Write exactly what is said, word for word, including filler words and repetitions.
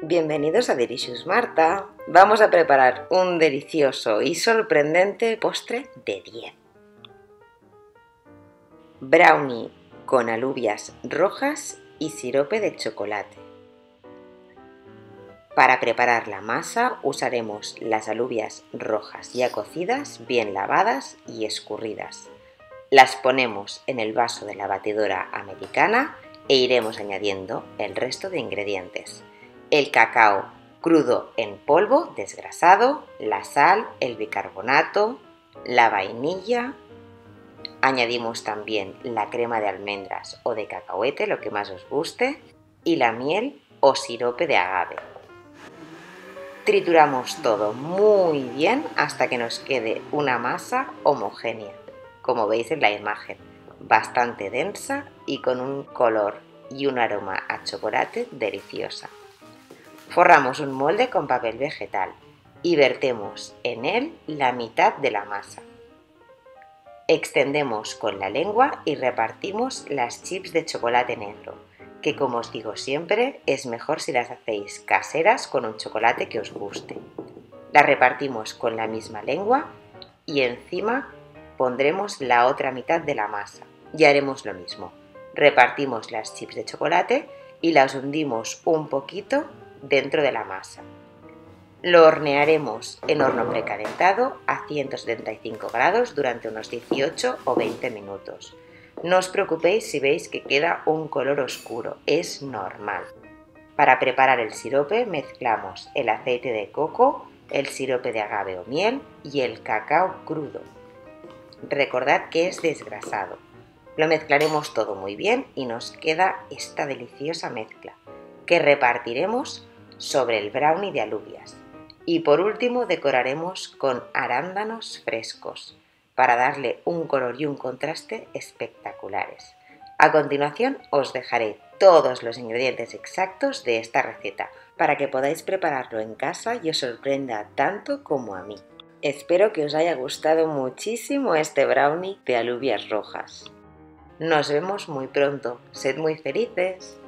Bienvenidos a Delicious Marta. Vamos a preparar un delicioso y sorprendente postre de diez. Brownie con alubias rojas y sirope de chocolate. Para preparar la masa usaremos las alubias rojas ya cocidas, bien lavadas y escurridas. Las ponemos en el vaso de la batidora americana e iremos añadiendo el resto de ingredientes. El cacao crudo en polvo, desgrasado, la sal, el bicarbonato, la vainilla. Añadimos también la crema de almendras o de cacahuete, lo que más os guste, y la miel o sirope de agave. Trituramos todo muy bien hasta que nos quede una masa homogénea, como veis en la imagen, bastante densa y con un color y un aroma a chocolate deliciosa. Forramos un molde con papel vegetal y vertemos en él la mitad de la masa. Extendemos con la lengua y repartimos las chips de chocolate negro, que como os digo siempre, es mejor si las hacéis caseras con un chocolate que os guste. Las repartimos con la misma lengua y encima pondremos la otra mitad de la masa y haremos lo mismo. Repartimos las chips de chocolate y las hundimos un poquito dentro de la masa. Lo hornearemos en horno precalentado a ciento setenta y cinco grados durante unos dieciocho o veinte minutos. No os preocupéis si veis que queda un color oscuro, es normal. Para preparar el sirope mezclamos el aceite de coco, el sirope de agave o miel y el cacao crudo. Recordad que es desgrasado. Lo mezclaremos todo muy bien y nos queda esta deliciosa mezcla, que repartiremos sobre el brownie de alubias. Y por último decoraremos con arándanos frescos, para darle un color y un contraste espectaculares. A continuación os dejaré todos los ingredientes exactos de esta receta para que podáis prepararlo en casa y os sorprenda tanto como a mí. Espero que os haya gustado muchísimo este brownie de alubias rojas. Nos vemos muy pronto. Sed muy felices.